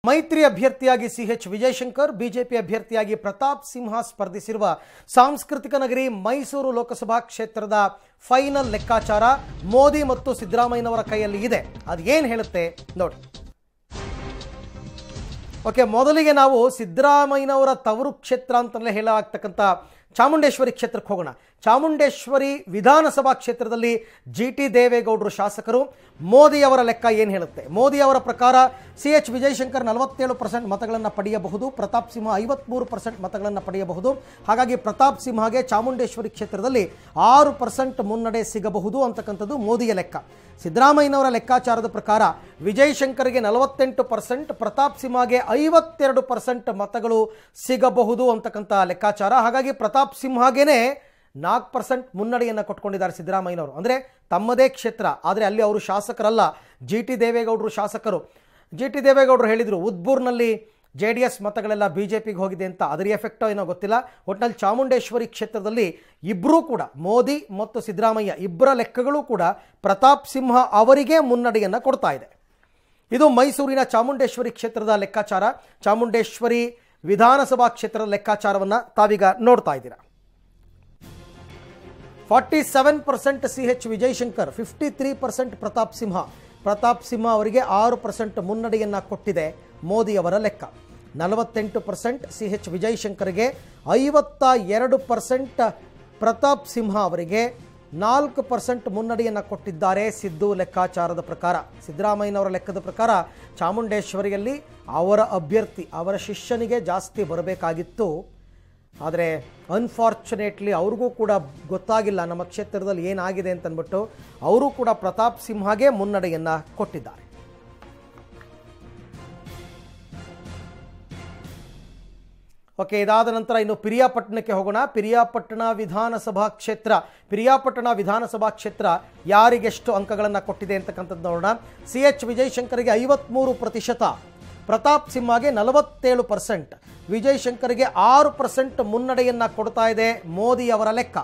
ಮೈತ್ರಿ ಅಭ್ಯರ್ಥಿಯಾಗಿ CH Vijayashankar, BJP ಅಭ್ಯರ್ಥಿಯಾಗಿ ಪ್ರತಾಪ್ ಸಿಂಹ ಸ್ಪರ್ಧಿಸಿರುವ ಸಾಂಸ್ಕೃತಿಕ ನಗರಿ ಮೈಸೂರು ಲೋಕಸಭಾ ಕ್ಷೇತ್ರದ ಫೈನಲ್ ಲೆಕ್ಕಾಚಾರ ಮೋದಿ ಮತ್ತು ಸಿದ್ದರಾಮಯ್ಯನವರ ಕೈಯಲ್ಲಿ ಇದೆ. ಅದು ಏನು ಹೇಳುತ್ತೆ ನೋಡಿ. ಓಕೆ, ಮೊದಲಿಗೆ ನಾವು ಸಿದ್ದರಾಮಯ್ಯನವರ ತವರು ಕ್ಷೇತ್ರ ಅಂತಲೇ ಹೇಳಲಾಗ್ತಕ್ಕಂಥ ಚಾಮುಂಡೇಶ್ವರಿ ಕ್ಷೇತ್ರಕ್ಕೆ ಹೋಗೋಣ. ಚಾಮುಂಡೇಶ್ವರಿ ವಿಧಾನಸಭಾ ಕ್ಷೇತ್ರದಲ್ಲಿ ಜಿಟಿ ದೇವೇಗೌಡರು ಶಾಸಕರು. ಮೋದಿಯವರ ಲೆಕ್ಕ ಏನು ಹೇಳುತ್ತೆ? ಮೋದಿಯವರ ಪ್ರಕಾರ ಸಿಎಚ್ ವಿಜಯಶಂಕರ್ 47% ಮತಗಳನ್ನು ಪಡೆಯಬಹುದು, ಪ್ರತಾಪ್ ಸಿಂಹ 53% ಮತಗಳನ್ನು ಪಡೆಯಬಹುದು. ಹಾಗಾಗಿ ಪ್ರತಾಪ್ ಸಿಂಹಗೆ ಚಾಮುಂಡೇಶ್ವರಿ ಕ್ಷೇತ್ರದಲ್ಲಿ 6% ಮುನ್ನಡೆ ಸಿಗಬಹುದು ಅಂತಕ್ಕಂಥದ್ದು ಮೋದಿಯ ಲೆಕ್ಕ. ಸಿದ್ದರಾಮಯ್ಯನವರ ಲೆಕ್ಕಾಚಾರದ ಪ್ರಕಾರ ವಿಜಯಶಂಕರ್ಗೆ 48%, ಪ್ರತಾಪ್ ಸಿಂಹಗೆ 52% ಮತಗಳು ಸಿಗಬಹುದು ಅಂತಕ್ಕಂಥ ಲೆಕ್ಕಾಚಾರ. ಹಾಗಾಗಿ ಪ್ರತಾಪ್ ಸಿಂಹಗೇನೆ 4% ಮುನ್ನಡೆಯನ್ನು ಕೊಟ್ಕೊಂಡಿದ್ದಾರೆ ಸಿದ್ದರಾಮಯ್ಯನವರು. ಅಂದರೆ ತಮ್ಮದೇ ಕ್ಷೇತ್ರ, ಆದರೆ ಅಲ್ಲಿ ಅವರು ಶಾಸಕರಲ್ಲ, ಜಿಟಿ ದೇವೇಗೌಡರು ಶಾಸಕರು. ಜಿಟಿ ದೇವೇಗೌಡರು ಹೇಳಿದರು ಉದ್ಬೂರ್ನಲ್ಲಿ JDS ಮತಗಳೆಲ್ಲ ಬಿಜೆಪಿಗೆ ಹೋಗಿದೆ ಅಂತ. ಅದರ ಎಫೆಕ್ಟೋ ಏನೋ ಗೊತ್ತಿಲ್ಲ. ಒಟ್ಟಿನಲ್ಲಿ ಚಾಮುಂಡೇಶ್ವರಿ ಕ್ಷೇತ್ರದಲ್ಲಿ ಇಬ್ಬರೂ ಕೂಡ, ಮೋದಿ ಮತ್ತು ಸಿದ್ದರಾಮಯ್ಯ ಇಬ್ಬರ ಲೆಕ್ಕಗಳು ಕೂಡ ಪ್ರತಾಪ್ ಸಿಂಹ ಅವರಿಗೆ ಮುನ್ನಡೆಯನ್ನು ಕೊಡ್ತಾ ಇದೆ. ಇದು ಮೈಸೂರಿನ ಚಾಮುಂಡೇಶ್ವರಿ ಕ್ಷೇತ್ರದ ಲೆಕ್ಕಾಚಾರ. ಚಾಮುಂಡೇಶ್ವರಿ ವಿಧಾನಸಭಾ ಕ್ಷೇತ್ರದ ಲೆಕ್ಕಾಚಾರವನ್ನು ತಾವೀಗ ನೋಡ್ತಾ ಇದ್ದೀರಾ. 47% ಸಿಎಚ್ ವಿಜಯಶಂಕರ್, 53% ಪ್ರತಾಪ್ ಸಿಂಹ. ಪ್ರತಾಪ್ ಸಿಂಹ ಅವರಿಗೆ 6% ಮುನ್ನಡೆಯನ್ನು ಕೊಟ್ಟಿದೆ ಮೋದಿಯವರ ಲೆಕ್ಕ. 48% ಸಿಎಚ್ ವಿಜಯಶಂಕರ್ಗೆ, 52% ಪ್ರತಾಪ್ ಸಿಂಹ ಅವರಿಗೆ, 4% ಮುನ್ನಡೆಯನ್ನು ಕೊಟ್ಟಿದ್ದಾರೆ ಸಿದ್ದು ಲೆಕ್ಕಾಚಾರದ ಪ್ರಕಾರ. ಸಿದ್ದರಾಮಯ್ಯನವರ ಲೆಕ್ಕದ ಪ್ರಕಾರ ಚಾಮುಂಡೇಶ್ವರಿಯಲ್ಲಿ ಅವರ ಅಭ್ಯರ್ಥಿ, ಅವರ ಶಿಷ್ಯನಿಗೆ ಜಾಸ್ತಿ ಬರಬೇಕಾಗಿತ್ತು. ಆದರೆ ಅನ್ಫಾರ್ಚುನೇಟ್ಲಿ ಅವ್ರಿಗೂ ಕೂಡ ಗೊತ್ತಾಗಿಲ್ಲ ನಮ್ಮ ಕ್ಷೇತ್ರದಲ್ಲಿ ಏನಾಗಿದೆ ಅಂತಂದ್ಬಿಟ್ಟು ಅವರು ಕೂಡ ಪ್ರತಾಪ್ ಸಿಂಹಗೆ ಮುನ್ನಡೆಯನ್ನು ಕೊಟ್ಟಿದ್ದಾರೆ. ಓಕೆ, ಇದಾದ ನಂತರ ಇನ್ನು ಪಿರಿಯಾಪಟ್ಟಣಕ್ಕೆ ಹೋಗೋಣ. ಪಿರಿಯಾಪಟ್ಟಣ ವಿಧಾನಸಭಾ ಕ್ಷೇತ್ರ ಯಾರಿಗೆಷ್ಟು ಅಂಕಗಳನ್ನು ಕೊಟ್ಟಿದೆ ಅಂತಕ್ಕಂಥದ್ದು ನೋಡೋಣ. ಸಿಎಚ್ ವಿಜಯಶಂಕರ್ಗೆ 53%, ಪ್ರತಾಪ್ ಸಿಂಹಗೆ 47%, ವಿಜಯಶಂಕರ್ಗೆ 6% ಮುನ್ನಡೆಯನ್ನು ಕೊಡ್ತಾ ಇದೆ ಮೋದಿಯವರ ಲೆಕ್ಕ.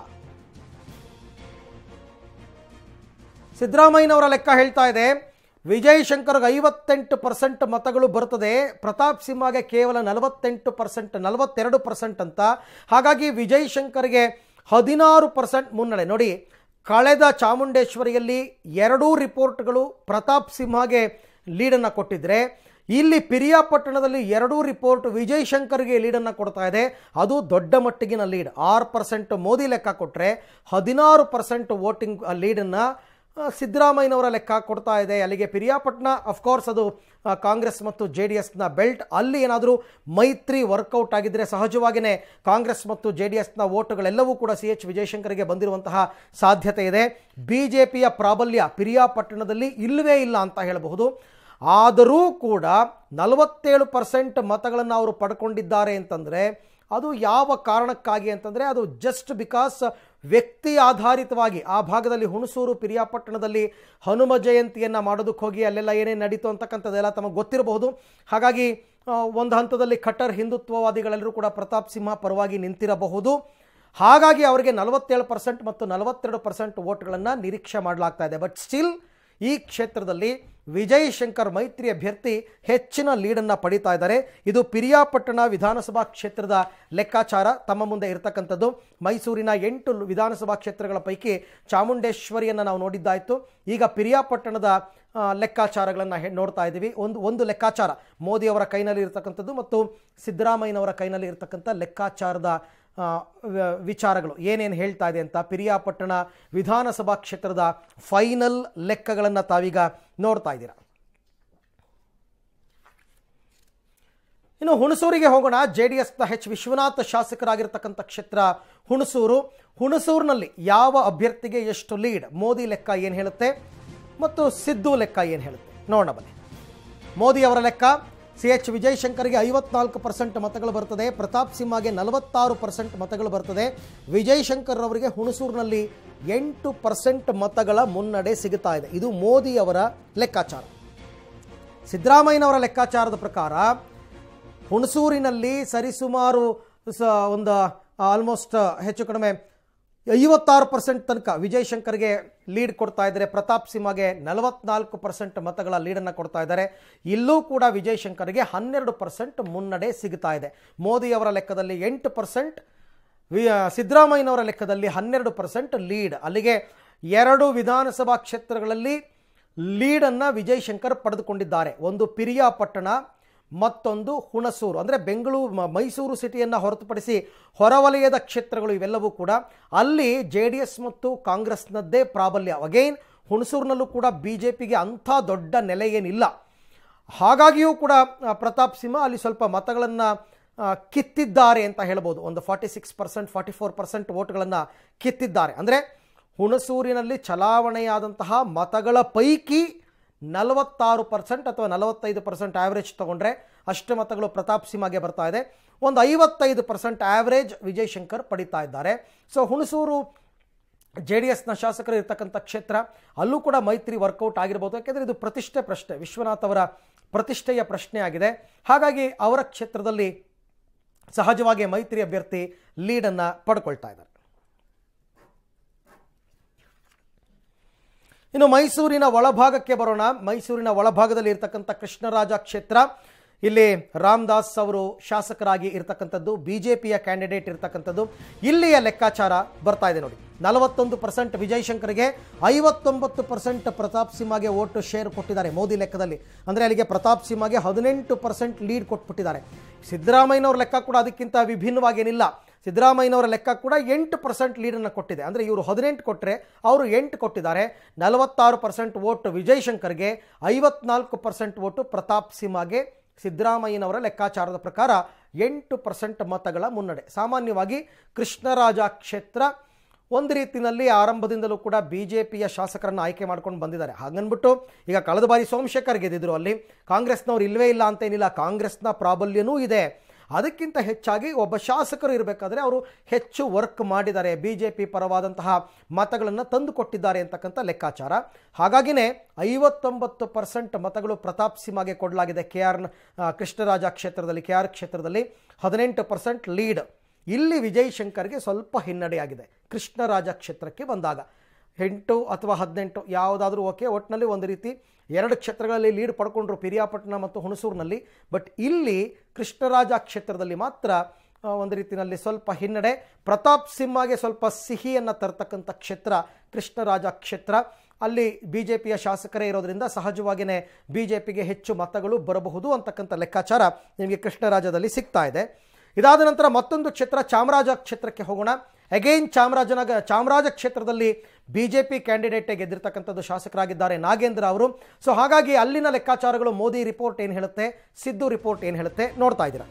ಸಿದ್ದರಾಮಯ್ಯನವರ ಲೆಕ್ಕ ಹೇಳ್ತಾ ಇದೆ ವಿಜಯಶಂಕರ್ಗೆ 58% ಮತಗಳು ಬರ್ತದೆ, ಪ್ರತಾಪ್ ಸಿಂಹಗೆ ಕೇವಲ 48%, 42% ಅಂತ. ಹಾಗಾಗಿ ವಿಜಯಶಂಕರ್ಗೆ 16% ಮುನ್ನಡೆ. ನೋಡಿ, ಕಳೆದ ಚಾಮುಂಡೇಶ್ವರಿಯಲ್ಲಿ ಎರಡೂ ರಿಪೋರ್ಟ್ಗಳು ಪ್ರತಾಪ್ ಸಿಂಹಗೆ ಲೀಡನ್ನು ಕೊಟ್ಟಿದ್ರೆ, ಇಲ್ಲಿ ಪಿರಿಯಾಪಟ್ಟಣದಲ್ಲಿ ಎರಡೂ ರಿಪೋರ್ಟ್ ವಿಜಯಶಂಕರ್ಗೆ ಲೀಡನ್ನು ಕೊಡ್ತಾ ಇದೆ. ಅದು ದೊಡ್ಡ ಮಟ್ಟಿಗಿನ ಲೀಡ್. 6% ಮೋದಿ ಲೆಕ್ಕ ಕೊಟ್ಟರೆ 16% ವೋಟಿಂಗ್ ಲೀಡನ್ನು ಸಿದ್ದರಾಮಯ್ಯನವರ ಲೆಕ್ಕ ಕೊಡ್ತಾ ಇದೆ. ಅಲ್ಲಿಗೆ ಪಿರಿಯಾಪಟ್ಟಣ ಅಫ್ಕೋರ್ಸ್ ಅದು ಕಾಂಗ್ರೆಸ್ ಮತ್ತು JDSನ ಬೆಲ್ಟ್. ಅಲ್ಲಿ ಏನಾದರೂ ಮೈತ್ರಿ ವರ್ಕೌಟ್ ಆಗಿದ್ದರೆ ಸಹಜವಾಗಿಯೇ ಕಾಂಗ್ರೆಸ್ ಮತ್ತು JDSನ ವೋಟುಗಳೆಲ್ಲವೂ ಕೂಡ ಸಿಎಚ್ ವಿಜಯಶಂಕರ್ಗೆ ಬಂದಿರುವಂತಹ ಸಾಧ್ಯತೆ ಇದೆ. ಬಿಜೆಪಿಯ ಪ್ರಾಬಲ್ಯ ಪಿರಿಯಾಪಟ್ಟಣದಲ್ಲಿ ಇಲ್ಲವೇ ಇಲ್ಲ ಅಂತ ಹೇಳಬಹುದು. ಆದರೂ ಕೂಡ 47% ಮತಗಳನ್ನು ಅವರು ಪಡ್ಕೊಂಡಿದ್ದಾರೆ ಅಂತಂದರೆ ಅದು ಯಾವ ಕಾರಣಕ್ಕಾಗಿ ಅಂತಂದರೆ ಅದು ಜಸ್ಟ್ ಬಿಕಾಸ್ ವ್ಯಕ್ತಿ ಆಧಾರಿತವಾಗಿ ಆ ಭಾಗದಲ್ಲಿ ಹುಣಸೂರು ಪಿರಿಯಾಪಟ್ಟಣದಲ್ಲಿ ಹನುಮ ಜಯಂತಿಯನ್ನು ಮಾಡೋದಕ್ಕೆ ಹೋಗಿ ಅಲ್ಲೆಲ್ಲ ಏನೇನು ನಡೀತು ಅಂತಕ್ಕಂಥದ್ದೆಲ್ಲ ತಮಗೆ ಗೊತ್ತಿರಬಹುದು. ಹಾಗಾಗಿ ಒಂದು ಹಂತದಲ್ಲಿ ಖಟ್ಟರ್ ಹಿಂದುತ್ವವಾದಿಗಳೆಲ್ಲರೂ ಕೂಡ ಪ್ರತಾಪ್ ಸಿಂಹ ಪರವಾಗಿ ನಿಂತಿರಬಹುದು. ಹಾಗಾಗಿ ಅವರಿಗೆ 47% ಮತ್ತು 42% ವೋಟ್ಗಳನ್ನು ನಿರೀಕ್ಷೆ ಮಾಡಲಾಗ್ತಾ ಇದೆ. ಬಟ್ ಸ್ಟಿಲ್ ಈ ಕ್ಷೇತ್ರದಲ್ಲಿ ವಿಜಯಶಂಕರ್ ಮೈತ್ರಿ ಅಭ್ಯರ್ಥಿ ಹೆಚ್ಚಿನ ಲೀಡನ್ನು ಪಡೀತಾ ಇದ್ದಾರೆ. ಇದು ಪಿರಿಯಾಪಟ್ಟಣ ವಿಧಾನಸಭಾ ಕ್ಷೇತ್ರದ ಲೆಕ್ಕಾಚಾರ ತಮ್ಮ ಮುಂದೆ ಇರತಕ್ಕಂಥದ್ದು. ಮೈಸೂರಿನ 8 ವಿಧಾನಸಭಾ ಕ್ಷೇತ್ರಗಳ ಪೈಕಿ ಚಾಮುಂಡೇಶ್ವರಿಯನ್ನು ನಾವು ನೋಡಿದ್ದಾಯಿತು. ಈಗ ಪಿರಿಯಾಪಟ್ಟಣದ ಲೆಕ್ಕಾಚಾರಗಳನ್ನು ನೋಡ್ತಾ ಇದ್ದೀವಿ. ಒಂದು ಲೆಕ್ಕಾಚಾರ ಮೋದಿಯವರ ಕೈನಲ್ಲಿ ಇರತಕ್ಕಂಥದ್ದು ಮತ್ತು ಸಿದ್ದರಾಮಯ್ಯನವರ ಕೈನಲ್ಲಿ ಇರತಕ್ಕಂಥ ಲೆಕ್ಕಾಚಾರದ ವಿಚಾರಗಳು ಏನೇನು ಹೇಳ್ತಾ ಇದೆ ಅಂತ ಪಿರಿಯಾಪಟ್ಟಣ ವಿಧಾನಸಭಾ ಕ್ಷೇತ್ರದ ಫೈನಲ್ ಲೆಕ್ಕಗಳನ್ನು ತಾವೀಗ ನೋಡ್ತಾ ಇದ್ದೀರಾ. ಇನ್ನು ಹುಣಸೂರಿಗೆ ಹೋಗೋಣ. JDSನ ಎಚ್ ವಿಶ್ವನಾಥ್ ಶಾಸಕರಾಗಿರ್ತಕ್ಕಂಥ ಕ್ಷೇತ್ರ ಹುಣಸೂರಿನಲ್ಲಿ ಯಾವ ಅಭ್ಯರ್ಥಿಗೆ ಎಷ್ಟು ಲೀಡ್, ಮೋದಿ ಲೆಕ್ಕ ಏನು ಹೇಳುತ್ತೆ ಮತ್ತು ಸಿದ್ದು ಲೆಕ್ಕ ಏನು ಹೇಳುತ್ತೆ ನೋಡೋಣ ಬನ್ನಿ. ಮೋದಿ ಅವರ ಲೆಕ್ಕ ಸಿಎಚ್ ವಿಜಯಶಂಕರ್ಗೆ 54% ಮತಗಳು ಬರ್ತದೆ, ಪ್ರತಾಪ್ ಸಿಂಹಗೆ 46% ಮತಗಳು ಬರ್ತದೆ, ವಿಜಯಶಂಕರ್ ಅವರಿಗೆ ಹುಣಸೂರಿನಲ್ಲಿ 8% ಮತಗಳ ಮುನ್ನಡೆ ಸಿಗುತ್ತಾ ಇದೆ. ಇದು ಮೋದಿ ಅವರ ಲೆಕ್ಕಾಚಾರ. ಸಿದ್ದರಾಮಯ್ಯನವರ ಲೆಕ್ಕಾಚಾರದ ಪ್ರಕಾರ ಹುಣಸೂರಿನಲ್ಲಿ ಸರಿಸುಮಾರು ಒಂದು ಆಲ್ಮೋಸ್ಟ್ ಹೆಚ್ಚು ಕಡಿಮೆ 56% ತನಕ ವಿಜಯ್ ಶಂಕರ್ಗೆ ಲೀಡ್ ಕೊಡ್ತಾ ಇದ್ದಾರೆ. ಪ್ರತಾಪ್ ಸಿಂಹಗೆ 44% ಮತಗಳ ಲೀಡನ್ನು ಕೊಡ್ತಾ ಇದ್ದಾರೆ. ಇಲ್ಲೂ ಕೂಡ ವಿಜಯ್ ಶಂಕರ್ಗೆ 12% ಮುನ್ನಡೆ ಸಿಗ್ತಾ ಇದೆ. ಮೋದಿಯವರ ಲೆಕ್ಕದಲ್ಲಿ 8%, ಸಿದ್ದರಾಮಯ್ಯನವರ ಲೆಕ್ಕದಲ್ಲಿ 12% ಲೀಡ್. ಅಲ್ಲಿಗೆ 2 ವಿಧಾನಸಭಾ ಕ್ಷೇತ್ರಗಳಲ್ಲಿ ಲೀಡನ್ನು ವಿಜಯ್ ಶಂಕರ್ ಪಡೆದುಕೊಂಡಿದ್ದಾರೆ. ಒಂದು ಪಿರಿಯಾಪಟ್ಟಣ, ಮತ್ತೊಂದು ಹುಣಸೂರು. ಅಂದರೆ ಬೆಂಗಳೂರು ಮೈಸೂರು ಸಿಟಿಯನ್ನು ಹೊರತುಪಡಿಸಿ ಹೊರವಲಯದ ಕ್ಷೇತ್ರಗಳು ಇವೆಲ್ಲವೂ ಕೂಡ ಅಲ್ಲಿ JDS ಮತ್ತು ಕಾಂಗ್ರೆಸ್ನದ್ದೇ ಪ್ರಾಬಲ್ಯ. ಅಗೈನ್ ಹುಣಸೂರಿನಲ್ಲೂ ಕೂಡ BJPಗೆ ಅಂಥ ದೊಡ್ಡ ನೆಲೆ ಏನಿಲ್ಲ. ಹಾಗಾಗಿಯೂ ಕೂಡ ಪ್ರತಾಪ್ ಸಿಂಹ ಅಲ್ಲಿ ಸ್ವಲ್ಪ ಮತಗಳನ್ನು ಕಿತ್ತಿದ್ದಾರೆ ಅಂತ ಹೇಳ್ಬೋದು. ಒಂದು 46%, 44% ವೋಟ್ಗಳನ್ನು ಕಿತ್ತಿದ್ದಾರೆ. ಅಂದರೆ ಹುಣಸೂರಿನಲ್ಲಿ ಚಲಾವಣೆಯಾದಂತಹ ಮತಗಳ ಪೈಕಿ 46% ಅಥವಾ 45% ಆ್ಯಾವ್ರೇಜ್ ತೊಗೊಂಡ್ರೆ ಅಷ್ಟು ಮತಗಳು ಪ್ರತಾಪ್ ಸಿಂಹಗೆ ಬರ್ತಾ ಇದೆ. ಒಂದು 55% ಆ್ಯಾವ್ರೇಜ್ ವಿಜಯ್ ಶಂಕರ್ ಪಡಿತಾ ಇದ್ದಾರೆ. ಸೊ ಹುಣಸೂರು JDSನ ಶಾಸಕರು ಇರ್ತಕ್ಕಂಥ ಕ್ಷೇತ್ರ, ಅಲ್ಲೂ ಕೂಡ ಮೈತ್ರಿ ವರ್ಕೌಟ್ ಆಗಿರ್ಬೋದು. ಯಾಕೆಂದರೆ ಇದು ಪ್ರತಿಷ್ಠೆ ಪ್ರಶ್ನೆ, ವಿಶ್ವನಾಥ್ ಅವರ ಪ್ರತಿಷ್ಠೆಯ ಪ್ರಶ್ನೆ ಆಗಿದೆ. ಹಾಗಾಗಿ ಅವರ ಕ್ಷೇತ್ರದಲ್ಲಿ ಸಹಜವಾಗಿ ಮೈತ್ರಿ ಅಭ್ಯರ್ಥಿ ಲೀಡನ್ನು ಪಡ್ಕೊಳ್ತಾ ಇದ್ದಾರೆ. ಇನ್ನು ಮೈಸೂರಿನ ಒಳಭಾಗಕ್ಕೆ ಬರೋಣ. ಮೈಸೂರಿನ ಒಳಭಾಗದಲ್ಲಿ ಇರ್ತಕ್ಕಂಥ ಕೃಷ್ಣರಾಜ ಕ್ಷೇತ್ರ, ಇಲ್ಲಿ ರಾಮದಾಸ್ ಅವರು ಶಾಸಕರಾಗಿ ಇರ್ತಕ್ಕಂಥದ್ದು, BJPಯ ಕ್ಯಾಂಡಿಡೇಟ್ ಇರ್ತಕ್ಕಂಥದ್ದು. ಇಲ್ಲಿಯ ಲೆಕ್ಕಾಚಾರ ಬರ್ತಾ ಇದೆ ನೋಡಿ. 41% ವಿಜಯ್ ಶಂಕರ್ಗೆ, 59% ಪ್ರತಾಪ್ ಸಿಂಹಗೆ ವೋಟ್ ಶೇರ್ ಕೊಟ್ಟಿದ್ದಾರೆ ಮೋದಿ ಲೆಕ್ಕದಲ್ಲಿ. ಅಂದರೆ ಅಲ್ಲಿಗೆ ಪ್ರತಾಪ್ ಸಿಂಹಗೆ 18% ಲೀಡ್ ಕೊಟ್ಬಿಟ್ಟಿದ್ದಾರೆ. ಸಿದ್ದರಾಮಯ್ಯನವ್ರ ಲೆಕ್ಕ ಕೂಡ ಅದಕ್ಕಿಂತ ವಿಭಿನ್ನವಾಗೇನಿಲ್ಲ. ಸಿದ್ದರಾಮಯ್ಯನವರ ಲೆಕ್ಕ ಕೂಡ 8% ಲೀಡನ್ನು ಕೊಟ್ಟಿದೆ. ಅಂದರೆ ಇವರು 18 ಕೊಟ್ಟರೆ ಅವರು 8 ಕೊಟ್ಟಿದ್ದಾರೆ. 46% ವೋಟ್ ವಿಜಯ್ ಶಂಕರ್ಗೆ, 54% ವೋಟು ಪ್ರತಾಪ್ ಸಿಂಹಗೆ. ಸಿದ್ದರಾಮಯ್ಯನವರ ಲೆಕ್ಕಾಚಾರದ ಪ್ರಕಾರ 8% ಮತಗಳ ಮುನ್ನಡೆ. ಸಾಮಾನ್ಯವಾಗಿ ಕೃಷ್ಣರಾಜ ಕ್ಷೇತ್ರ ಒಂದು ರೀತಿಯಲ್ಲಿ ಆರಂಭದಿಂದಲೂ ಕೂಡ BJPಯ ಶಾಸಕರನ್ನು ಆಯ್ಕೆ ಮಾಡ್ಕೊಂಡು ಬಂದಿದ್ದಾರೆ. ಹಾಗನ್ಬಿಟ್ಟು ಈಗ ಕಳೆದ ಬಾರಿ ಸೋಮಶೇಖರ್ ಗೆದ್ದಿದ್ರು, ಅಲ್ಲಿ ಕಾಂಗ್ರೆಸ್ನವ್ರು ಇಲ್ಲವೇ ಇಲ್ಲ ಅಂತೇನಿಲ್ಲ, ಕಾಂಗ್ರೆಸ್ನ ಪ್ರಾಬಲ್ಯನೂ ಇದೆ. ಅದಕ್ಕಿಂತ ಹೆಚ್ಚಾಗಿ ಒಬ್ಬ ಶಾಸಕರು ಇರಬೇಕಾದ್ರೆ ಅವರು ಹೆಚ್ಚು ವರ್ಕ್ ಮಾಡಿದ್ದಾರೆ, BJP ಪರವಾದಂತಹ ಮತಗಳನ್ನು ತಂದು ಕೊಟ್ಟಿದ್ದಾರೆ ಅಂತಕ್ಕಂಥ ಲೆಕ್ಕಾಚಾರ. ಹಾಗಾಗಿನೇ 59% ಮತಗಳು ಪ್ರತಾಪ್ ಸಿಂಹಗೆ ಕೊಡಲಾಗಿದೆ. ಕೃಷ್ಣರಾಜ ಕ್ಷೇತ್ರದಲ್ಲಿ, KR ಕ್ಷೇತ್ರದಲ್ಲಿ 18% ಲೀಡ್. ಇಲ್ಲಿ ವಿಜಯ್ ಶಂಕರ್ಗೆ ಸ್ವಲ್ಪ ಹಿನ್ನಡೆಯಾಗಿದೆ. ಕೃಷ್ಣರಾಜ ಕ್ಷೇತ್ರಕ್ಕೆ ಬಂದಾಗ 8 ಅಥವಾ 18 ಯಾವುದಾದ್ರೂ ಓಕೆ, ಒಟ್ಟಿನಲ್ಲಿ ಒಂದು ರೀತಿ 2 ಕ್ಷೇತ್ರಗಳಲ್ಲಿ ಲೀಡ್ ಪಡ್ಕೊಂಡ್ರು, ಪಿರಿಯಾಪಟ್ಟಣ ಮತ್ತು ಹುಣಸೂರಿನಲ್ಲಿ. ಬಟ್ ಇಲ್ಲಿ ಕೃಷ್ಣರಾಜ ಕ್ಷೇತ್ರದಲ್ಲಿ ಮಾತ್ರ ಒಂದು ರೀತಿಯಲ್ಲಿ ಸ್ವಲ್ಪ ಹಿನ್ನಡೆ. ಪ್ರತಾಪ್ ಸಿಂಹಗೆ ಸ್ವಲ್ಪ ಸಿಹಿಯನ್ನು ತರ್ತಕ್ಕಂಥ ಕ್ಷೇತ್ರ ಕೃಷ್ಣರಾಜ ಕ್ಷೇತ್ರ. ಅಲ್ಲಿ BJPಯ ಶಾಸಕರೇ ಇರೋದ್ರಿಂದ ಸಹಜವಾಗಿಯೇ BJPಗೆ ಹೆಚ್ಚು ಮತಗಳು ಬರಬಹುದು ಅಂತಕ್ಕಂಥ ಲೆಕ್ಕಾಚಾರ ನಿಮಗೆ ಕೃಷ್ಣರಾಜದಲ್ಲಿ ಸಿಗ್ತಾ ಇದೆ. ಇದಾದ ನಂತರ ಮತ್ತೊಂದು ಕ್ಷೇತ್ರ ಚಾಮರಾಜ ಕ್ಷೇತ್ರಕ್ಕೆ ಹೋಗೋಣ. ಅಗೈನ್ ಚಾಮರಾಜ ಕ್ಷೇತ್ರದಲ್ಲಿ BJP ಕ್ಯಾಂಡಿಡೇಟ್ ಗೆದ್ದಿರ್ತಕ್ಕಂಥದ್ದು ಶಾಸಕರಾಗಿದ್ದಾರೆ ನಾಗೇಂದ್ರ ಅವರು. ಸೊ ಹಾಗಾಗಿ ಅಲ್ಲಿನ ಲೆಕ್ಕಾಚಾರಗಳು, ಮೋದಿ ರಿಪೋರ್ಟ್ ಏನು ಹೇಳುತ್ತೆ, ಸಿದ್ದು ರಿಪೋರ್ಟ್ ಏನು ಹೇಳುತ್ತೆ ನೋಡ್ತಾ ಇದ್ದೀರಾ.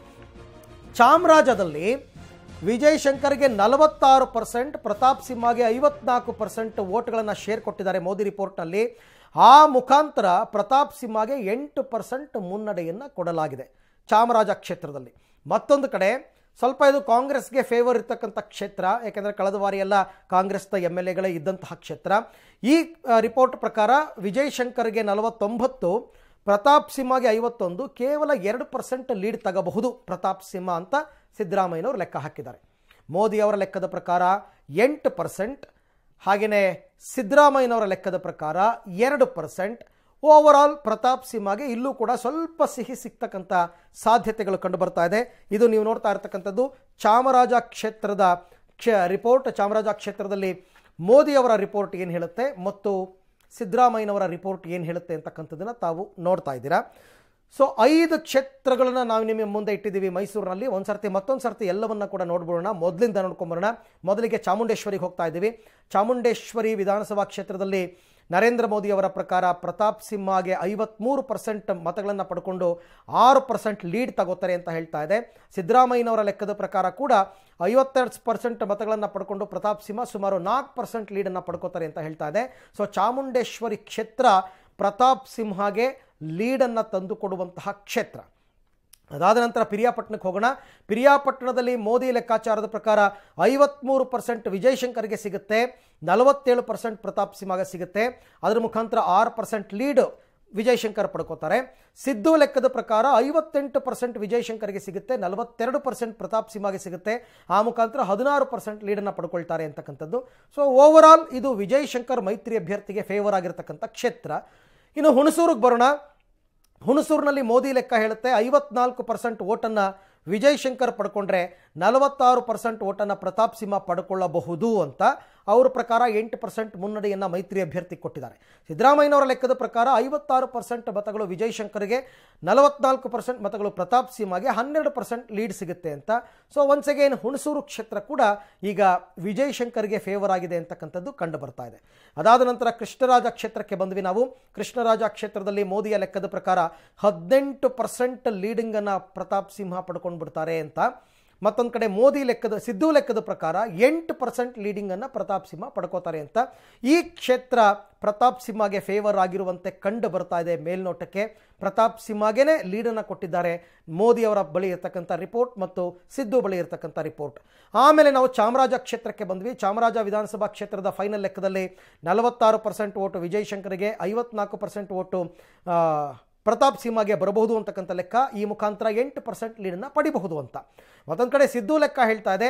ಚಾಮರಾಜದಲ್ಲಿ ವಿಜಯ್ ಶಂಕರ್ಗೆ 46%, ಪ್ರತಾಪ್ ಸಿಂಹಗೆ 54% ವೋಟ್ಗಳನ್ನು ಶೇರ್ ಕೊಟ್ಟಿದ್ದಾರೆ ಮೋದಿ ರಿಪೋರ್ಟ್ನಲ್ಲಿ. ಆ ಮುಖಾಂತರ ಪ್ರತಾಪ್ ಸಿಂಹಗೆ 8% ಮುನ್ನಡೆಯನ್ನು ಕೊಡಲಾಗಿದೆ ಚಾಮರಾಜ ಕ್ಷೇತ್ರದಲ್ಲಿ. ಮತ್ತೊಂದು ಕಡೆ ಸ್ವಲ್ಪ ಇದು ಕಾಂಗ್ರೆಸ್ಗೆ ಫೇವರ್ ಇರ್ತಕ್ಕಂಥ ಕ್ಷೇತ್ರ, ಯಾಕೆಂದರೆ ಕಳೆದ ಬಾರಿ ಎಲ್ಲ ಕಾಂಗ್ರೆಸ್ನ MLAಗಳೇ ಇದ್ದಂತಹ ಕ್ಷೇತ್ರ. ಈ ರಿಪೋರ್ಟ್ ಪ್ರಕಾರ ವಿಜಯ್ ಶಂಕರ್ಗೆ 49, ಪ್ರತಾಪ್ ಸಿಂಹಗೆ 51, ಕೇವಲ 2% ಲೀಡ್ ತಗಬಹುದು ಪ್ರತಾಪ್ ಸಿಂಹ ಅಂತ ಸಿದ್ದರಾಮಯ್ಯನವರು ಲೆಕ್ಕ ಹಾಕಿದ್ದಾರೆ. ಮೋದಿಯವರ ಲೆಕ್ಕದ ಪ್ರಕಾರ 8%, ಹಾಗೆಯೇ ಸಿದ್ದರಾಮಯ್ಯನವರ ಲೆಕ್ಕದ ಪ್ರಕಾರ 2%. ಓವರಾಲ್ ಪ್ರತಾಪ್ ಸಿಂಹಗೆ ಇಲ್ಲೂ ಕೂಡ ಸ್ವಲ್ಪ ಸಿಹಿ ಸಿಗ್ತಕ್ಕಂಥ ಸಾಧ್ಯತೆಗಳು ಕಂಡು ಬರ್ತಾ ಇದೆ. ಇದು ನೀವು ನೋಡ್ತಾ ಇರ್ತಕ್ಕಂಥದ್ದು ಚಾಮರಾಜ ಕ್ಷೇತ್ರದ ರಿಪೋರ್ಟ್. ಚಾಮರಾಜ ಕ್ಷೇತ್ರದಲ್ಲಿ ಮೋದಿಯವರ ರಿಪೋರ್ಟ್ ಏನು ಹೇಳುತ್ತೆ ಮತ್ತು ಸಿದ್ದರಾಮಯ್ಯನವರ ರಿಪೋರ್ಟ್ ಏನು ಹೇಳುತ್ತೆ ಅಂತಕ್ಕಂಥದ್ದನ್ನು ತಾವು ನೋಡ್ತಾ ಇದ್ದೀರಾ. ಸೊ 5 ಕ್ಷೇತ್ರಗಳನ್ನು ನಾವು ನಿಮ್ಮ ಮುಂದೆ ಇಟ್ಟಿದ್ದೀವಿ ಮೈಸೂರಿನಲ್ಲಿ. ಒಂದು ಸರ್ತಿ ಮತ್ತೊಂದು ಸರ್ತಿ ಎಲ್ಲವನ್ನ ಕೂಡ ನೋಡ್ಬಿಡೋಣ, ಮೊದಲಿಂದ ನೋಡ್ಕೊಂಬರೋಣ. ಮೊದಲಿಗೆ ಚಾಮುಂಡೇಶ್ವರಿಗೆ ಹೋಗ್ತಾ ಇದ್ದೀವಿ. ಚಾಮುಂಡೇಶ್ವರಿ ವಿಧಾನಸಭಾ ಕ್ಷೇತ್ರದಲ್ಲಿ ನರೇಂದ್ರ ಮೋದಿಯವರ ಪ್ರಕಾರ ಪ್ರತಾಪ್ ಸಿಂಹಗೆ 53% ಮತಗಳನ್ನು ಪಡ್ಕೊಂಡು 6% ಲೀಡ್ ತಗೋತಾರೆ ಅಂತ ಹೇಳ್ತಾ ಇದೆ. ಸಿದ್ದರಾಮಯ್ಯನವರ ಲೆಕ್ಕದ ಪ್ರಕಾರ ಕೂಡ 52% ಮತಗಳನ್ನು ಪಡ್ಕೊಂಡು ಪ್ರತಾಪ್ ಸಿಂಹ ಸುಮಾರು 4% ಲೀಡನ್ನು ಪಡ್ಕೋತಾರೆ ಅಂತ ಹೇಳ್ತಾ ಇದೆ. ಸೊ ಚಾಮುಂಡೇಶ್ವರಿ ಕ್ಷೇತ್ರ ಪ್ರತಾಪ್ ಸಿಂಹಗೆ ಲೀಡನ್ನು ತಂದು ಕೊಡುವಂತಹ ಕ್ಷೇತ್ರ. ಅದಾದ ನಂತರ ಪಿರಿಯಾಪಟ್ಟಣಕ್ಕೆ ಹೋಗೋಣ. ಪಿರಿಯಾಪಟ್ಟಣದಲ್ಲಿ ಮೋದಿ ಲೆಕ್ಕಾಚಾರದ ಪ್ರಕಾರ 53% ವಿಜಯ್ ಶಂಕರ್ಗೆ ಸಿಗುತ್ತೆ, 47% ಪ್ರತಾಪ್ ಸಿಂಹಗೆ ಸಿಗುತ್ತೆ. ಅದರ ಮುಖಾಂತರ 6% ಲೀಡ್ ವಿಜಯಶಂಕರ್ ಪಡ್ಕೋತಾರೆ. ಸಿದ್ದು ಲೆಕ್ಕದ ಪ್ರಕಾರ 58% ವಿಜಯಶಂಕರ್ಗೆ ಸಿಗುತ್ತೆ, 42% ಪ್ರತಾಪ್ ಸಿಂಹಗೆ ಸಿಗುತ್ತೆ. ಆ ಮುಖಾಂತರ 16% ಲೀಡನ್ನು ಪಡ್ಕೊಳ್ತಾರೆ ಅಂತಕ್ಕಂಥದ್ದು. ಸೊ ಓವರಾಲ್ ಇದು ವಿಜಯಶಂಕರ್ ಮೈತ್ರಿ ಅಭ್ಯರ್ಥಿಗೆ ಫೇವರ್ ಆಗಿರ್ತಕ್ಕಂಥ ಕ್ಷೇತ್ರ. ಇನ್ನು ಹುಣಸೂರಿಗೆ ಬರೋಣ. ಹುಣಸೂರಿನಲ್ಲಿ ಮೋದಿ ಲೆಕ್ಕ ಹೇಳುತ್ತೆ 54% ಓಟನ್ನು ವಿಜಯಶಂಕರ್ ಪಡ್ಕೊಂಡ್ರೆ 46% ಓಟನ್ನು ಪ್ರತಾಪ್ ಸಿಂಹ ಪಡ್ಕೊಳ್ಳಬಹುದು ಅಂತ. ಅವರ ಪ್ರಕಾರ 8% ಮುನ್ನಡೆಯನ್ನು ಮೈತ್ರಿ ಅಭ್ಯರ್ಥಿ ಕೊಟ್ಟಿದ್ದಾರೆ. ಸಿದ್ದರಾಮಯ್ಯನವರ ಲೆಕ್ಕದ ಪ್ರಕಾರ 56% ಮತಗಳು ವಿಜಯಶಂಕರ್ಗೆ, 44% ಮತಗಳು ಪ್ರತಾಪ್ ಸಿಂಹಗೆ, 12% ಲೀಡ್ ಸಿಗುತ್ತೆ ಅಂತ. ಸೊ ಒನ್ಸ್ ಅಗೇನ್ ಹುಣಸೂರು ಕ್ಷೇತ್ರ ಕೂಡ ಈಗ ವಿಜಯಶಂಕರ್ಗೆ ಫೇವರ್ ಆಗಿದೆ ಅಂತಕ್ಕಂಥದ್ದು ಕಂಡು ಬರ್ತಾ ಇದೆ. ಅದಾದ ನಂತರ ಕೃಷ್ಣರಾಜ ಕ್ಷೇತ್ರಕ್ಕೆ ಬಂದ್ವಿ ನಾವು. ಕೃಷ್ಣರಾಜ ಕ್ಷೇತ್ರದಲ್ಲಿ ಮೋದಿಯ ಲೆಕ್ಕದ ಪ್ರಕಾರ 18% ಲೀಡಿಂಗನ್ನು ಪ್ರತಾಪ್ ಸಿಂಹ ಪಡ್ಕೊಂಡು ಬಿಡ್ತಾರೆ ಅಂತ. ಮತ್ತೊಂದು ಕಡೆ ಮೋದಿ ಲೆಕ್ಕದ ಸಿದ್ದು ಲೆಕ್ಕದ ಪ್ರಕಾರ 8% ಲೀಡಿಂಗನ್ನು ಪ್ರತಾಪ್ ಸಿಂಹ ಪಡ್ಕೋತಾರೆ ಅಂತ. ಈ ಕ್ಷೇತ್ರ ಪ್ರತಾಪ್ ಸಿಂಹಗೆ ಫೇವರ್ ಆಗಿರುವಂತೆ ಕಂಡು ಬರ್ತಾ ಇದೆ ಮೇಲ್ನೋಟಕ್ಕೆ. ಪ್ರತಾಪ್ ಸಿಂಹಗೇನೆ ಲೀಡನ್ನು ಕೊಟ್ಟಿದ್ದಾರೆ ಮೋದಿಯವರ ಬಳಿ ಇರತಕ್ಕಂಥ ರಿಪೋರ್ಟ್ ಮತ್ತು ಸಿದ್ದು ಬಳಿ ಇರತಕ್ಕಂಥ ರಿಪೋರ್ಟ್. ಆಮೇಲೆ ನಾವು ಚಾಮರಾಜ ಕ್ಷೇತ್ರಕ್ಕೆ ಬಂದ್ವಿ. ಚಾಮರಾಜ ವಿಧಾನಸಭಾ ಕ್ಷೇತ್ರದ ಫೈನಲ್ ಲೆಕ್ಕದಲ್ಲಿ 46% ಓಟು ವಿಜಯಶಂಕರ್ಗೆ, 54% ಓಟು ಪ್ರತಾಪ್ ಸಿಂಹಗೆ ಬರಬಹುದು ಅಂತಕ್ಕಂಥ ಲೆಕ್ಕ. ಈ ಮುಖಾಂತರ 8% ಲೀಡನ್ನು ಪಡಿಬಹುದು ಅಂತ. ಮತ್ತೊಂದು ಕಡೆ ಸಿದ್ದು ಲೆಕ್ಕ ಹೇಳ್ತಾ ಇದೆ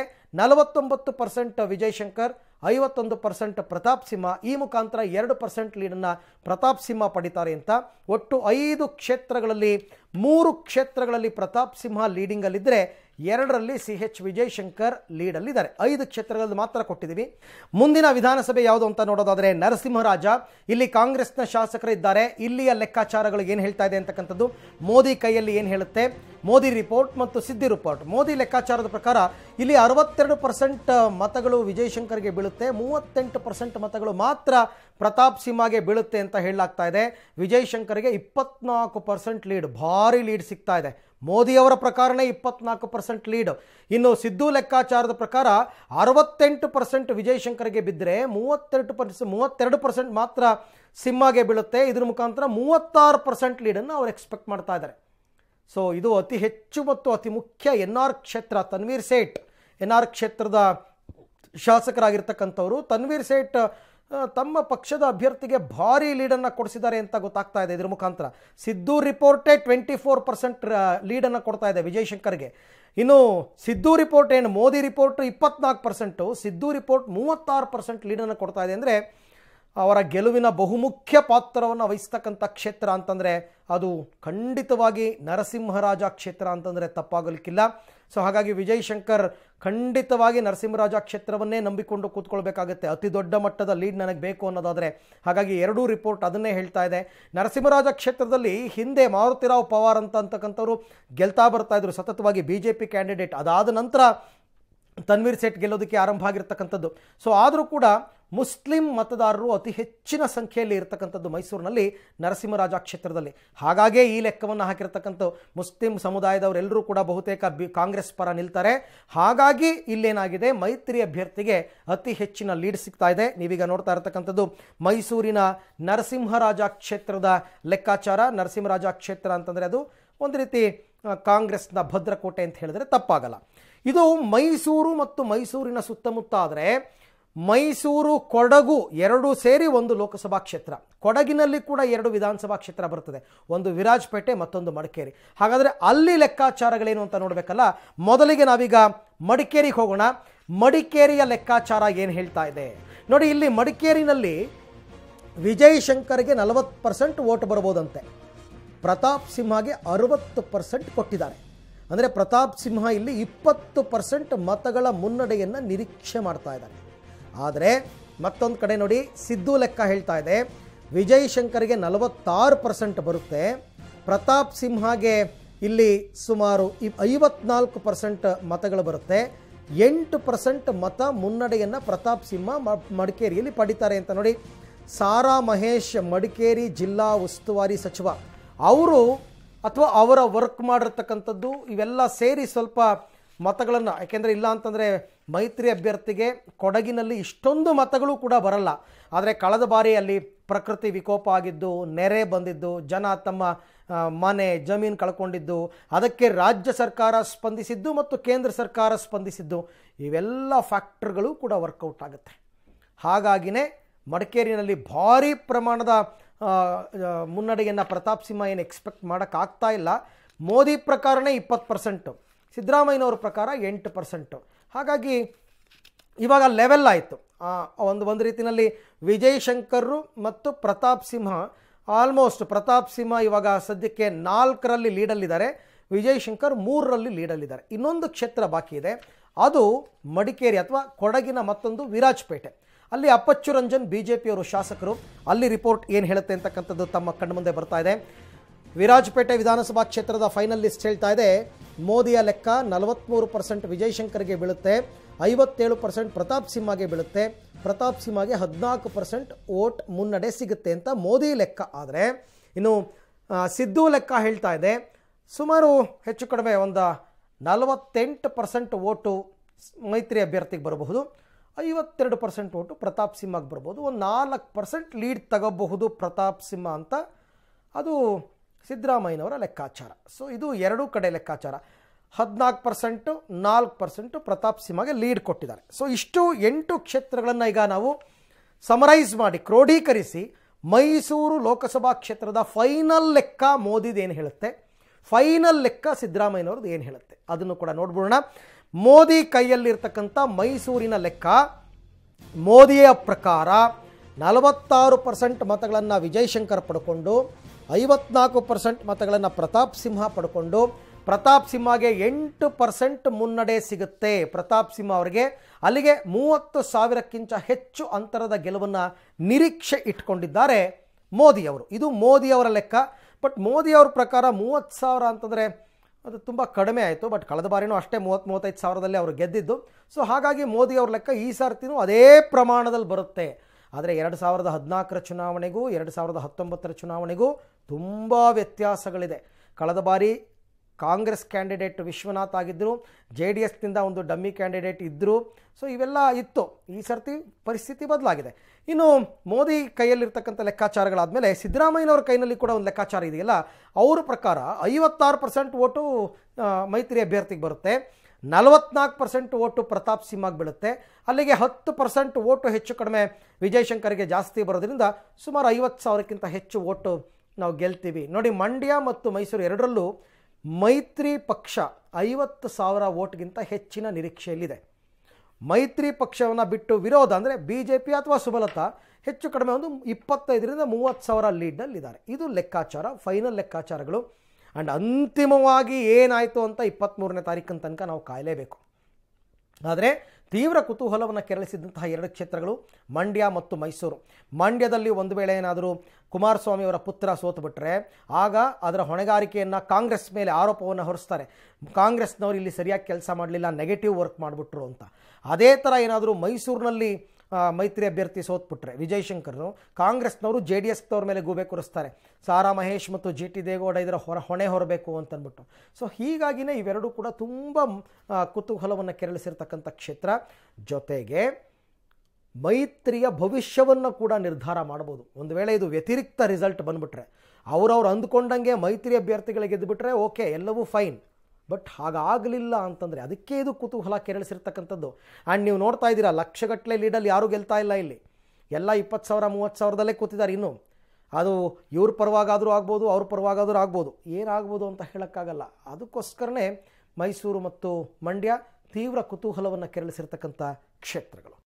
49% ವಿಜಯಶಂಕರ್, 51% ಪ್ರತಾಪ್ ಸಿಂಹ. ಈ ಮುಖಾಂತರ 2% ಲೀಡನ್ನು ಪ್ರತಾಪ್ ಸಿಂಹ ಪಡಿತಾರೆ ಅಂತ. ಒಟ್ಟು 5 ಕ್ಷೇತ್ರಗಳಲ್ಲಿ 3 ಕ್ಷೇತ್ರಗಳಲ್ಲಿ ಪ್ರತಾಪ್ ಸಿಂಹ ಲೀಡಿಂಗಲ್ಲಿದ್ದರೆ 2ರಲ್ಲಿ CH ವಿಜಯಶಂಕರ್ ಲೀಡಲ್ಲಿದ್ದಾರೆ. 5 ಕ್ಷೇತ್ರಗಳಲ್ಲಿ ಮಾತ್ರ ಕೊಟ್ಟಿದ್ದೀವಿ. ಮುಂದಿನ ವಿಧಾನಸಭೆ ಯಾವುದು ಅಂತ ನೋಡೋದಾದರೆ ನರಸಿಂಹರಾಜ. ಇಲ್ಲಿ ಕಾಂಗ್ರೆಸ್ನ ಶಾಸಕರಿದ್ದಾರೆ. ಇಲ್ಲಿಯ ಲೆಕ್ಕಾಚಾರಗಳು ಏನು ಹೇಳ್ತಾ ಇದೆ ಅಂತಕ್ಕಂಥದ್ದು ಮೋದಿ ಕೈಯಲ್ಲಿ ಏನು ಹೇಳುತ್ತೆ, ಮೋದಿ ರಿಪೋರ್ಟ್ ಮತ್ತು ಸಿದ್ದು ರಿಪೋರ್ಟ್. ಮೋದಿ ಲೆಕ್ಕಾಚಾರದ ಪ್ರಕಾರ ಇಲ್ಲಿ 62% ಮತಗಳು ವಿಜಯಶಂಕರ್ಗೆ ಬೀಳುತ್ತೆ, 38% ಮತಗಳು ಮಾತ್ರ ಪ್ರತಾಪ್ ಸಿಂಹಗೆ ಬೀಳುತ್ತೆ ಅಂತ ಹೇಳಲಾಗ್ತಾ ಇದೆ. ವಿಜಯಶಂಕರ್ಗೆ 24% ಲೀಡ್, ಭಾರಿ ಲೀಡ್ ಸಿಗ್ತಾ ಇದೆ. ಮೋದಿಯವರ ಪ್ರಕಾರನೇ 24% ಲೀಡ್. ಇನ್ನು ಸಿದ್ದು ಲೆಕ್ಕಾಚಾರದ ಪ್ರಕಾರ 68% ವಿಜಯಶಂಕರ್ಗೆ ಬಿದ್ದರೆ 32% ಮಾತ್ರ ಸಿಂಹಗೆ ಬೀಳುತ್ತೆ. ಇದ್ರ ಮುಖಾಂತರ 36% ಲೀಡನ್ನು ಅವರು ಎಕ್ಸ್ಪೆಕ್ಟ್ ಮಾಡ್ತಾ ಇದ್ದಾರೆ. ಸೊ ಇದು ಅತಿ ಹೆಚ್ಚು ಮತ್ತು ಅತಿ ಮುಖ್ಯ NR ಕ್ಷೇತ್ರ. ತನ್ವೀರ್ ಸೇಠ್ NR ಕ್ಷೇತ್ರದ ಶಾಸಕರಾಗಿರ್ತಕ್ಕಂಥವರು. ತನ್ವೀರ್ ಸೇಠ್ ತಮ್ಮ ಪಕ್ಷದ ಅಭ್ಯರ್ಥಿಗೆ ಭಾರಿ ಲೀಡನ್ನು ಕೊಡಿಸಿದ್ದಾರೆ ಅಂತ ಗೊತ್ತಾಗ್ತಾ ಇದೆ. ಇದ್ರ ಮುಖಾಂತರ ಸಿದ್ದು ರಿಪೋರ್ಟೇ 24% ಲೀಡನ್ನು ಕೊಡ್ತಾ ಇದೆ ವಿಜಯಶಂಕರ್ಗೆ. ಇನ್ನು ಸಿದ್ದು ರಿಪೋರ್ಟ್ ಏನು, ಮೋದಿ ರಿಪೋರ್ಟ್ 24%, ಸಿದ್ದು ರಿಪೋರ್ಟ್ 36% ಲೀಡನ್ನು ಕೊಡ್ತಾ ಇದೆ. ಅಂದರೆ ಅವರ ಗೆಲುವಿನ ಬಹುಮುಖ್ಯ ಪಾತ್ರವನ್ನು ವಹಿಸ್ತಕ್ಕಂಥ ಕ್ಷೇತ್ರ ಅಂತಂದರೆ ಅದು ಖಂಡಿತವಾಗಿ ನರಸಿಂಹರಾಜ ಕ್ಷೇತ್ರ ಅಂತಂದರೆ ತಪ್ಪಾಗಲಿಕ್ಕಿಲ್ಲ. ಸೊ ಹಾಗಾಗಿ ವಿಜಯಶಂಕರ್ ಖಂಡಿತವಾಗಿ ನರಸಿಂಹರಾಜ ಕ್ಷೇತ್ರವನ್ನೇ ನಂಬಿಕೊಂಡು ಕೂತ್ಕೊಳ್ಬೇಕಾಗುತ್ತೆ. ಅತಿ ದೊಡ್ಡ ಮಟ್ಟದ ಲೀಡ್ ನನಗೆ ಬೇಕು ಅನ್ನೋದಾದರೆ. ಹಾಗಾಗಿ ಎರಡೂ ರಿಪೋರ್ಟ್ ಅದನ್ನೇ ಹೇಳ್ತಾ ಇದೆ. ನರಸಿಂಹರಾಜ ಕ್ಷೇತ್ರದಲ್ಲಿ ಹಿಂದೆ ಮಾರುತಿರಾವ್ ಪವಾರ್ ಅಂತಕ್ಕಂಥವ್ರು ಗೆಲ್ತಾ ಬರ್ತಾ ಇದ್ರು ಸತತವಾಗಿ, BJP ಕ್ಯಾಂಡಿಡೇಟ್. ಅದಾದ ನಂತರ ತನ್ವೀರ್ ಸೇಠ್ ಗೆಲ್ಲೋದಕ್ಕೆ ಆರಂಭ ಆಗಿರ್ತಕ್ಕಂಥದ್ದು. ಸೊ ಆದರೂ ಕೂಡ ಮುಸ್ಲಿಂ ಮತದಾರರು ಅತಿ ಹೆಚ್ಚಿನ ಸಂಖ್ಯೆಯಲ್ಲಿ ಇರತಕ್ಕಂಥದ್ದು ಮೈಸೂರಿನಲ್ಲಿ ನರಸಿಂಹರಾಜ ಕ್ಷೇತ್ರದಲ್ಲಿ. ಹಾಗಾಗೇ ಈ ಲೆಕ್ಕವನ್ನು ಹಾಕಿರ್ತಕ್ಕಂಥ ಮುಸ್ಲಿಂ ಸಮುದಾಯದವರೆಲ್ಲರೂ ಕೂಡ ಬಹುತೇಕ ಕಾಂಗ್ರೆಸ್ ಪರ ನಿಲ್ತಾರೆ. ಹಾಗಾಗಿ ಇಲ್ಲೇನಾಗಿದೆ, ಮೈತ್ರಿ ಅಭ್ಯರ್ಥಿಗೆ ಅತಿ ಹೆಚ್ಚಿನ ಲೀಡ್ ಸಿಗ್ತಾ ಇದೆ. ನೀವೀಗ ನೋಡ್ತಾ ಇರತಕ್ಕಂಥದ್ದು ಮೈಸೂರಿನ ನರಸಿಂಹರಾಜ ಕ್ಷೇತ್ರದ ಲೆಕ್ಕಾಚಾರ. ನರಸಿಂಹರಾಜ ಕ್ಷೇತ್ರ ಅಂತಂದರೆ ಅದು ಒಂದು ರೀತಿ ಕಾಂಗ್ರೆಸ್ನ ಭದ್ರಕೋಟೆ ಅಂತ ಹೇಳಿದ್ರೆ ತಪ್ಪಾಗಲ್ಲ. ಇದು ಮೈಸೂರು ಮತ್ತು ಮೈಸೂರಿನ ಸುತ್ತಮುತ್ತ ಆದರೆ ಮೈಸೂರು ಕೊಡಗು ಎರಡೂ ಸೇರಿ ಒಂದು ಲೋಕಸಭಾ ಕ್ಷೇತ್ರ. ಕೊಡಗಿನಲ್ಲಿ ಕೂಡ 2 ವಿಧಾನಸಭಾ ಕ್ಷೇತ್ರ ಬರ್ತದೆ, ಒಂದು ವಿರಾಜಪೇಟೆ ಮತ್ತೊಂದು ಮಡಿಕೇರಿ. ಹಾಗಾದರೆ ಅಲ್ಲಿ ಲೆಕ್ಕಾಚಾರಗಳೇನು ಅಂತ ನೋಡಬೇಕಲ್ಲ. ಮೊದಲಿಗೆ ನಾವೀಗ ಮಡಿಕೇರಿಗೆ ಹೋಗೋಣ. ಮಡಿಕೇರಿಯ ಲೆಕ್ಕಾಚಾರ ಏನು ಹೇಳ್ತಾ ಇದೆ ನೋಡಿ. ಇಲ್ಲಿ ಮಡಿಕೇರಿನಲ್ಲಿ ವಿಜಯಶಂಕರ್ಗೆ 40% ಓಟ್ ಬರ್ಬೋದಂತೆ, ಪ್ರತಾಪ್ ಸಿಂಹಗೆ 60% ಕೊಟ್ಟಿದ್ದಾರೆ. ಅಂದರೆ ಪ್ರತಾಪ್ ಸಿಂಹ ಇಲ್ಲಿ 20% ಮತಗಳ ಮುನ್ನಡೆಯನ್ನು ನಿರೀಕ್ಷೆ ಮಾಡ್ತಾ ಇದ್ದಾರೆ. ಆದರೆ ಮತ್ತೊಂದು ಕಡೆ ನೋಡಿ, ಸಿದ್ದು ಲೆಕ್ಕ ಹೇಳ್ತಾ ಇದೆ ವಿಜಯಶಂಕರ್ಗೆ 46% ಬರುತ್ತೆ, ಪ್ರತಾಪ್ ಸಿಂಹಗೆ ಇಲ್ಲಿ ಸುಮಾರು 54% ಮತಗಳು ಬರುತ್ತೆ, 8% ಮತ ಮುನ್ನಡೆಯನ್ನು ಪ್ರತಾಪ್ ಸಿಂಹ ಮಡಿಕೇರಿಯಲ್ಲಿ ಪಡಿತಾರೆ ಅಂತ ನೋಡಿ. ಸಾರಾ ಮಹೇಶ್ ಮಡಿಕೇರಿ ಜಿಲ್ಲಾ ಉಸ್ತುವಾರಿ ಸಚಿವ ಅವರು ಅಥವಾ ಅವರ ವರ್ಕ್ ಮಾಡಿರ್ತಕ್ಕಂಥದ್ದು ಇವೆಲ್ಲ ಸೇರಿ ಸ್ವಲ್ಪ ಮತಗಳನ್ನು, ಯಾಕೆಂದರೆ ಇಲ್ಲ ಅಂತಂದರೆ ಮೈತ್ರಿ ಅಭ್ಯರ್ಥಿಗೆ ಕೊಡಗಿನಲ್ಲಿ ಇಷ್ಟೊಂದು ಮತಗಳು ಕೂಡ ಬರಲ್ಲ. ಆದರೆ ಕಳೆದ ಬಾರಿ ಅಲ್ಲಿ ಪ್ರಕೃತಿ ವಿಕೋಪ ಆಗಿದ್ದು, ನೆರೆ ಬಂದಿದ್ದು, ಜನ ತಮ್ಮ ಮನೆ ಜಮೀನು ಕಳ್ಕೊಂಡಿದ್ದು, ಅದಕ್ಕೆ ರಾಜ್ಯ ಸರ್ಕಾರ ಸ್ಪಂದಿಸಿದ್ದು ಮತ್ತು ಕೇಂದ್ರ ಸರ್ಕಾರ ಸ್ಪಂದಿಸಿದ್ದು, ಇವೆಲ್ಲ ಫ್ಯಾಕ್ಟರ್ಗಳು ಕೂಡ ವರ್ಕೌಟ್ ಆಗುತ್ತೆ. ಹಾಗಾಗಿನೇ ಮಡಿಕೇರಿನಲ್ಲಿ ಭಾರೀ ಪ್ರಮಾಣದ ಮುನ್ನಡೆಯನ್ನು ಪ್ರತಾಪ್ ಸಿಂಹ ಏನು ಎಕ್ಸ್ಪೆಕ್ಟ್ ಮಾಡೋಕ್ಕಾಗ್ತಾ ಇಲ್ಲ. ಮೋದಿ ಪ್ರಕಾರನೇ 20%, ಸಿದ್ದರಾಮಯ್ಯನವ್ರ ಪ್ರಕಾರ 8%. ಹಾಗಾಗಿ ಇವಾಗ ಲೆವೆಲ್ ಆಯಿತು. ಒಂದು ರೀತಿಯಲ್ಲಿ ವಿಜಯ್ ಶಂಕರ್ ಮತ್ತು ಪ್ರತಾಪ್ ಸಿಂಹ ಆಲ್ಮೋಸ್ಟ್, ಪ್ರತಾಪ್ ಸಿಂಹ ಇವಾಗ ಸದ್ಯಕ್ಕೆ 4ರಲ್ಲಿ ಲೀಡಲ್ಲಿದ್ದಾರೆ, ವಿಜಯ್ ಶಂಕರ್ 3ರಲ್ಲಿ ಲೀಡಲ್ಲಿದ್ದಾರೆ. ಇನ್ನೊಂದು ಕ್ಷೇತ್ರ ಬಾಕಿ ಇದೆ, ಅದು ಮಡಿಕೇರಿ ಅಥವಾ ಕೊಡಗಿನ ಮತ್ತೊಂದು ವಿರಾಜಪೇಟೆ. ಅಲ್ಲಿ ಅಪ್ಪಚ್ಚು ರಂಜನ್ BJPಯವರು ಶಾಸಕರು. ಅಲ್ಲಿ ರಿಪೋರ್ಟ್ ಏನು ಹೇಳುತ್ತೆ ಅಂತಕ್ಕಂಥದ್ದು ತಮ್ಮ ಕಣ್ಮುಂದೆ ಬರ್ತಾ ಇದೆ. ವಿರಾಜಪೇಟೆ ವಿಧಾನಸಭಾ ಕ್ಷೇತ್ರದ ಫೈನಲ್ ಲಿಸ್ಟ್ ಹೇಳ್ತಾ ಇದೆ, ಮೋದಿಯ ಲೆಕ್ಕ 43% ವಿಜಯ್ ಶಂಕರ್ಗೆ ಬೀಳುತ್ತೆ, 57% ಪ್ರತಾಪ್ ಸಿಂಹಗೆ ಬೀಳುತ್ತೆ, ಪ್ರತಾಪ್ ಸಿಂಹಗೆ 14% ವೋಟ್ ಮುನ್ನಡೆ ಸಿಗುತ್ತೆ ಅಂತ ಮೋದಿ ಲೆಕ್ಕ. ಆದರೆ ಇನ್ನು ಸಿದ್ದು ಲೆಕ್ಕ ಹೇಳ್ತಾ ಇದೆ, ಸುಮಾರು ಹೆಚ್ಚು ಕಡಿಮೆ ಒಂದು 48% ವೋಟು ಮೈತ್ರಿ ಅಭ್ಯರ್ಥಿಗೆ ಬರಬಹುದು, 52% ವೋಟು ಪ್ರತಾಪ್ ಸಿಂಹಗೆ ಬರ್ಬೋದು, ಒಂದು 4% ಲೀಡ್ ತಗೋಬಹುದು ಪ್ರತಾಪ್ ಸಿಂಹ ಅಂತ ಅದು ಸಿದ್ದರಾಮಯ್ಯನವರ ಲೆಕ್ಕಾಚಾರ. ಸೊ ಇದು ಎರಡೂ ಕಡೆ ಲೆಕ್ಕಾಚಾರ. 14%, 4% ಪ್ರತಾಪ್ ಸಿಂಹಗೆ ಲೀಡ್ ಕೊಟ್ಟಿದ್ದಾರೆ. ಸೊ ಇಷ್ಟು 8 ಕ್ಷೇತ್ರಗಳನ್ನು ಈಗ ನಾವು ಸಮರೈಸ್ ಮಾಡಿ ಕ್ರೋಢೀಕರಿಸಿ ಮೈಸೂರು ಲೋಕಸಭಾ ಕ್ಷೇತ್ರದ ಫೈನಲ್ ಲೆಕ್ಕ ಮೋದಿದು ಏನು ಹೇಳುತ್ತೆ, ಫೈನಲ್ ಲೆಕ್ಕ ಸಿದ್ದರಾಮಯ್ಯನವ್ರದ್ದು ಏನು ಹೇಳುತ್ತೆ ಅದನ್ನು ಕೂಡ ನೋಡ್ಬಿಡೋಣ. ಮೋದಿ ಕೈಯಲ್ಲಿರ್ತಕ್ಕಂಥ ಮೈಸೂರಿನ ಲೆಕ್ಕ, ಮೋದಿಯ ಪ್ರಕಾರ 46% ಮತಗಳನ್ನು ವಿಜಯ್ ಶಂಕರ್ ಪಡ್ಕೊಂಡು, 54% ಮತಗಳನ್ನು ಪ್ರತಾಪ್ ಸಿಂಹ ಪಡ್ಕೊಂಡು, ಪ್ರತಾಪ್ ಸಿಂಹಗೆ 8% ಮುನ್ನಡೆ ಸಿಗುತ್ತೆ. ಪ್ರತಾಪ್ ಸಿಂಹ ಅವರಿಗೆ ಅಲ್ಲಿಗೆ 30,000ಕ್ಕಿಂತ ಹೆಚ್ಚು ಅಂತರದ ಗೆಲುವನ್ನು ನಿರೀಕ್ಷೆ ಇಟ್ಕೊಂಡಿದ್ದಾರೆ ಮೋದಿಯವರು. ಇದು ಮೋದಿಯವರ ಲೆಕ್ಕ. ಬಟ್ ಮೋದಿಯವ್ರ ಪ್ರಕಾರ 30,000 ಅಂತಂದರೆ ಅದು ತುಂಬ ಕಡಿಮೆ ಆಯಿತು. ಬಟ್ ಕಳೆದ ಬಾರಿನೂ ಅಷ್ಟೇ 30-35 ಸಾವಿರದಲ್ಲಿ ಅವರು ಗೆದ್ದಿದ್ದು. ಸೊ ಹಾಗಾಗಿ ಮೋದಿಯವ್ರ ಲೆಕ್ಕ ಈ ಸಾರ್ತಿನೂ ಅದೇ ಪ್ರಮಾಣದಲ್ಲಿ ಬರುತ್ತೆ. ಆದರೆ 2014ರ ಚುನಾವಣೆಗೂ 2019ರ ಚುನಾವಣೆಗೂ ತುಂಬ ವ್ಯತ್ಯಾಸಗಳಿದೆ. ಕಳೆದ ಬಾರಿ ಕಾಂಗ್ರೆಸ್ ಕ್ಯಾಂಡಿಡೇಟ್ ವಿಶ್ವನಾಥ್ ಆಗಿದ್ದರು, JDSನಿಂದ ಒಂದು ಡಮ್ಮಿ ಕ್ಯಾಂಡಿಡೇಟ್ ಇದ್ದರು. ಸೊ ಇವೆಲ್ಲ ಇತ್ತು. ಈ ಸರ್ತಿ ಪರಿಸ್ಥಿತಿ ಬದಲಾಗಿದೆ. ಇನ್ನು ಮೋದಿ ಕೈಯಲ್ಲಿರ್ತಕ್ಕಂಥ ಲೆಕ್ಕಾಚಾರಗಳಾದಮೇಲೆ ಸಿದ್ದರಾಮಯ್ಯನವ್ರ ಕೈನಲ್ಲಿ ಕೂಡ ಒಂದು ಲೆಕ್ಕಾಚಾರ ಇದೆಯಲ್ಲ, ಅವ್ರ ಪ್ರಕಾರ 56% ವೋಟು ಮೈತ್ರಿ ಅಭ್ಯರ್ಥಿಗೆ ಬರುತ್ತೆ, 44% ವೋಟು ಪ್ರತಾಪ್ ಸಿಂಹಗೆ ಬೀಳುತ್ತೆ, ಅಲ್ಲಿಗೆ 10% ವೋಟು ಹೆಚ್ಚು ಕಡಿಮೆ ವಿಜಯ್ ಶಂಕರ್ಗೆ ಜಾಸ್ತಿ ಬರೋದ್ರಿಂದ ಸುಮಾರು 50,000ಕ್ಕಿಂತ ಹೆಚ್ಚು ವೋಟು ನಾವು ಗೆಲ್ತೀವಿ. ನೋಡಿ, ಮಂಡ್ಯ ಮತ್ತು ಮೈಸೂರು ಎರಡರಲ್ಲೂ ಮೈತ್ರಿ ಪಕ್ಷ 50,000 ವೋಟ್ಗಿಂತ ಹೆಚ್ಚಿನ ನಿರೀಕ್ಷೆಯಲ್ಲಿದೆ. ಮೈತ್ರಿ ಪಕ್ಷವನ್ನು ಬಿಟ್ಟು ವಿರೋಧ ಅಂದರೆ BJP ಅಥವಾ ಸುಮಲತಾ ಹೆಚ್ಚು ಕಡಿಮೆ ಒಂದು 25,000-30,000 ಲೀಡ್ನಲ್ಲಿದ್ದಾರೆ. ಇದು ಲೆಕ್ಕಾಚಾರ, ಫೈನಲ್ ಲೆಕ್ಕಾಚಾರಗಳು. ಆ್ಯಂಡ್ ಅಂತಿಮವಾಗಿ ಏನಾಯಿತು ಅಂತ 23ನೇ ತಾರೀಕಿನ ತನಕ ನಾವು ಕಾಯಲೇಬೇಕು. ಆದರೆ ತೀವ್ರ ಕುತೂಹಲವನ್ನು ಕೆರಳಿಸಿದಂತಹ 2 ಕ್ಷೇತ್ರಗಳು ಮಂಡ್ಯ ಮತ್ತು ಮೈಸೂರು. ಮಂಡ್ಯದಲ್ಲಿ ಒಂದು ವೇಳೆ ಏನಾದರೂ ಕುಮಾರಸ್ವಾಮಿಯವರ ಪುತ್ರ ಸೋತುಬಿಟ್ರೆ ಆಗ ಅದರ ಹೊಣೆಗಾರಿಕೆಯನ್ನು ಕಾಂಗ್ರೆಸ್ ಮೇಲೆ ಆರೋಪವನ್ನು ಹೊರಿಸ್ತಾರೆ. ಕಾಂಗ್ರೆಸ್ನವರು ಇಲ್ಲಿ ಸರಿಯಾಗಿ ಕೆಲಸ ಮಾಡಲಿಲ್ಲ, ನೆಗೆಟಿವ್ ವರ್ಕ್ ಮಾಡಿಬಿಟ್ರು ಅಂತ. ಅದೇ ಥರ ಏನಾದರೂ ಮೈಸೂರಿನಲ್ಲಿ ಮೈತ್ರಿ ಅಭ್ಯರ್ಥಿ ಸೋತ್ಬಿಟ್ರೆ ವಿಜಯ್ ಶಂಕರ್ನು, ಕಾಂಗ್ರೆಸ್ನವರು JDSನವ್ರ ಮೇಲೆ ಗೂಬೆ ಕೂರಿಸ್ತಾರೆ, ಸಾರಾ ಮಹೇಶ್ ಮತ್ತು GT ದೇವೇಗೌಡ ಇದರ ಹೊಣೆ ಹೊರಬೇಕು ಅಂತಂದ್ಬಿಟ್ಟು. ಸೊ ಹೀಗಾಗಿನೇ ಇವೆರಡೂ ಕೂಡ ತುಂಬ ಕುತೂಹಲವನ್ನು ಕೆರಳಿಸಿರ್ತಕ್ಕಂಥ ಕ್ಷೇತ್ರ. ಜೊತೆಗೆ ಮೈತ್ರಿಯ ಭವಿಷ್ಯವನ್ನು ಕೂಡ ನಿರ್ಧಾರ ಮಾಡ್ಬೋದು. ಒಂದು ವೇಳೆ ಇದು ವ್ಯತಿರಿಕ್ತ ರಿಸಲ್ಟ್ ಬಂದುಬಿಟ್ರೆ, ಅವರವ್ರು ಅಂದ್ಕೊಂಡಂಗೆ ಮೈತ್ರಿ ಅಭ್ಯರ್ಥಿಗಳಿಗೆ ಗೆದ್ದುಬಿಟ್ರೆ ಓಕೆ, ಎಲ್ಲವೂ ಫೈನ್. ಬಟ್ ಹಾಗಾಗಲಿಲ್ಲ ಅಂತಂದರೆ ಅದಕ್ಕೆ ಇದು ಕುತೂಹಲ ಕೆರಳಿಸಿರ್ತಕ್ಕಂಥದ್ದು. ಆ್ಯಂಡ್ ನೀವು ನೋಡ್ತಾ ಇದ್ದೀರಾ, ಲಕ್ಷಗಟ್ಟಲೆ ಲೀಡಲ್ಲಿ ಯಾರೂ ಗೆಲ್ತಾ ಇಲ್ಲ. ಇಲ್ಲಿ ಎಲ್ಲ 20,000-30,000ದಲ್ಲೇ ಕೂತಿದ್ದಾರೆ. ಇನ್ನೂ ಅದು ಇವ್ರ ಪರವಾಗಾದರೂ ಆಗ್ಬೋದು, ಅವ್ರ ಪರವಾಗಾದರೂ ಆಗ್ಬೋದು, ಏನಾಗ್ಬೋದು ಅಂತ ಹೇಳೋಕ್ಕಾಗಲ್ಲ. ಅದಕ್ಕೋಸ್ಕರನೇ ಮೈಸೂರು ಮತ್ತು ಮಂಡ್ಯ ತೀವ್ರ ಕುತೂಹಲವನ್ನು ಕೆರಳಿಸಿರ್ತಕ್ಕಂಥ ಕ್ಷೇತ್ರಗಳು.